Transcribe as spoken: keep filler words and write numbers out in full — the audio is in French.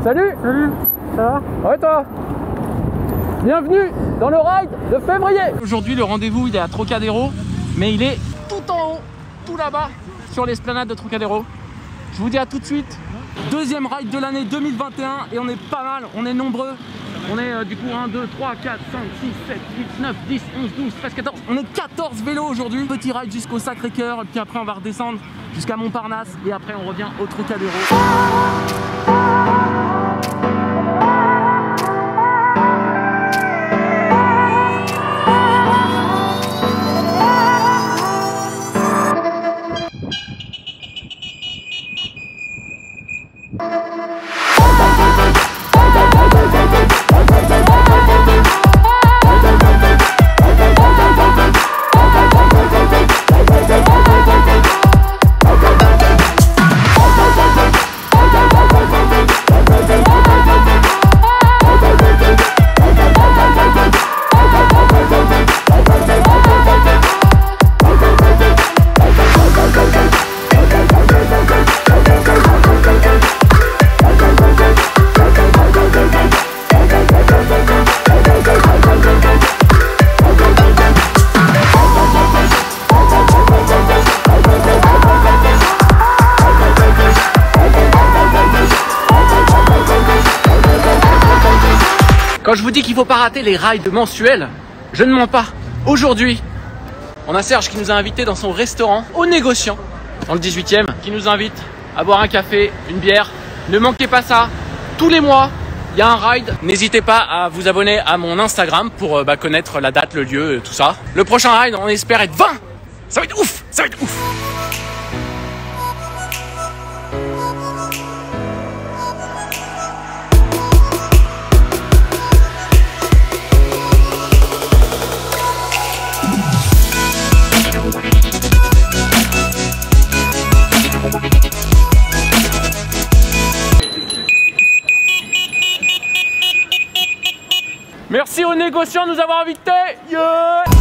Salut. Salut. Ça va? Ouais toi? Bienvenue dans le ride de février. Aujourd'hui le rendez-vous il est à Trocadéro, mais il est tout en haut, tout là-bas, sur l'esplanade de Trocadéro. Je vous dis à tout de suite. Deuxième ride de l'année deux mille vingt et un et on est pas mal, on est nombreux. On est euh, du coup un, deux, trois, quatre, cinq, six, sept, huit, neuf, dix, onze, douze, treize, quatorze. On est quatorze vélos aujourd'hui. Petit ride jusqu'au Sacré-Cœur, puis après on va redescendre jusqu'à Montparnasse et après on revient au Trocadéro. Quand je vous dis qu'il ne faut pas rater les rides mensuels, je ne mens pas. Aujourd'hui, on a Serge qui nous a invités dans son restaurant au Négociant, dans le dix-huitième, qui nous invite à boire un café, une bière. Ne manquez pas ça, tous les mois, il y a un ride. N'hésitez pas à vous abonner à mon Instagram pour bah, connaître la date, le lieu, tout ça. Le prochain ride, on espère être vingt. Ça va être ouf, ça va être ouf. Merci aux négociants de nous avoir invités. Yeah.